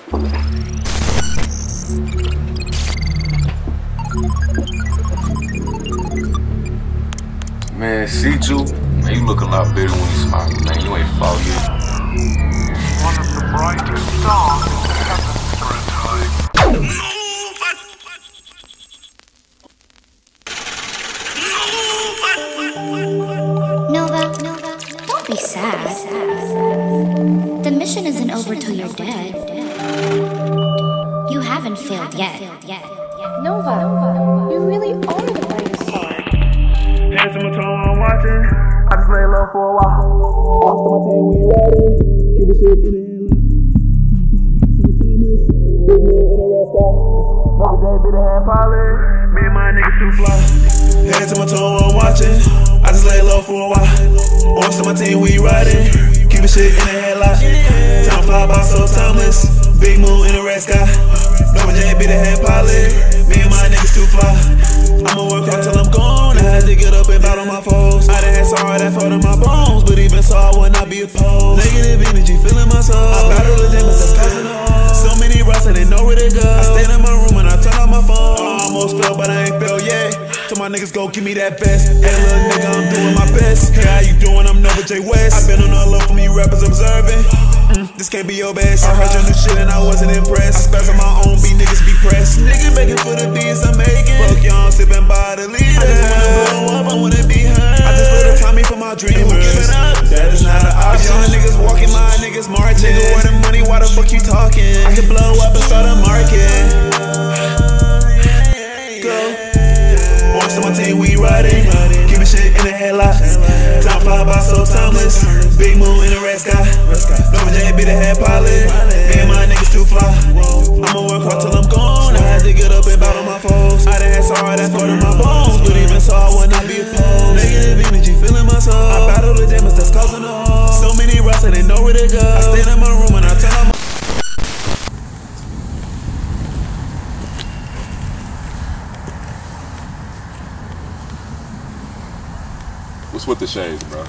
Man, C-Ju, man, you look a lot better when you smile, man. You ain't fall yet. One of the brightest stars in the heavens for a time. Nova, don't be sad. The mission isn't over till you're dead. You haven't failed yet. Nova, you really are the brightest star. Hands to my toe, I'm watching. I just lay low for a while. Off to my team, we riding. Keep the shit in the headlock. Big move in the red sky. Double J be the hand pilot. Me and my niggas too fly. Hands to my toe, I'm watching. I just lay low for a while. Off to my team, we riding. Keep the shit in the headlock. Time fly by so timeless. Big moon in the red sky. Double J be the hand pilot. Me and my niggas too fly. I'ma work hard till I'm gone. I had to get up and battle my foes. I done had sorrow that fought in my bones, but even so I would not be opposed. Negative energy filling my soul. I battle the demons that's causing the harm. So many rocks I didn't know where to go. I stayed in my room and I turned on my phone. I almost fell, but I ain't fell yet. Till my niggas go give me that best. Hey little nigga, I'm doing my best. Hey, how you doing? I'm Nova J West. I been on the low from you rappers observing. This can't be your best. I heard your new shit and I wasn't impressed. I spaz on my own beat, niggas be pressed. Nigga begging for the beats I'm making. Fuck y'all, sipping by the leader. I just wanna blow up, I wanna be heard. I just little Tommy for my dreamers. Giving up, that is not an option. Young niggas walking, my niggas marching. Nigga, where the money, why the fuck you talking? I can blow up and start a market. Go. Once to my team, we riding. Keeping shit in the headlock. Time fly by so timeless. Big moon in the red sky. Double J be the head pilot. Me and my niggas too fly. I'ma work hard till I'm gone. I had to get up and battle my foes. I done had sorrow that fought in my bones, but even so I would not be opposed. Negative energy filling my soul. I battle the demons that's causing the harm. So many rocks I didn't know where to go. I stayed in my room and I turned on my What's with the shades, bro?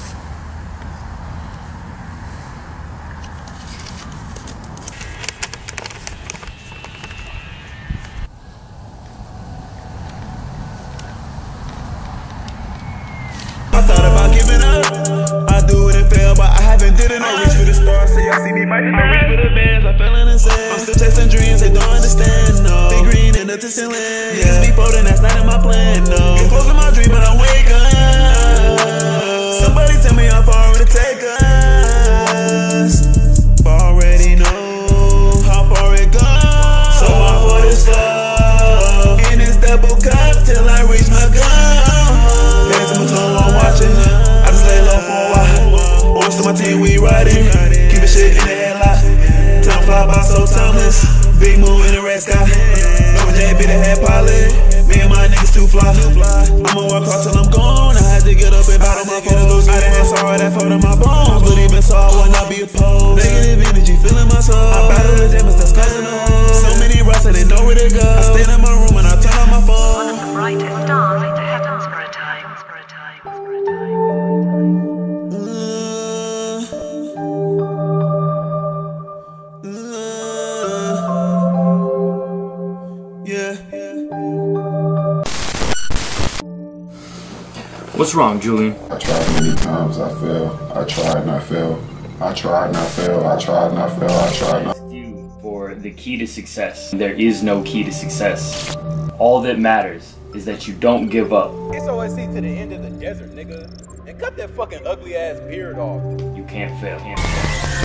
I thought about giving up. I do it and fail, but I haven't did it. I reach for the stars, so y'all see me mighty man. I reach for the bands, I fell in the sand. I'm still chasing dreams, they don't understand, no. Big green in the distant land. Niggas be folding, that's not in my plan, no. Get close to my dream, but I wake up. Somebody tell me how far it would take us. But I already know how far it goes. So I'm for this flow. In this double cup till I reach my goal. Hands to my toe, I'm watching. I just lay low for a while. Once to my team, we riding. Keeping shit in the headlock. Time fly by so timeless. Big moon in the red sky. Double J be the head pilot. Me and my niggas too fly. I'ma work hard till I'm gone. I had to get up and battle my foes. I done had sorrow that fought in my bones, but even so I would not be opposed. Negative energy filling my soul. I battle the demons that's causing the harm. So many rocks I didn't know where to go. I stayed in my room and I turned on my phone. One of the brightest stars in the heavens for a time. What's wrong, Julian? I tried many times, I failed. I tried and I failed. I tried and I failed. I tried and I failed. I tried and I You for the key to success. There is no key to success. All that matters is that you don't give up. It's OSC to the end of the desert, nigga. And cut that fucking ugly ass beard off. You can't fail.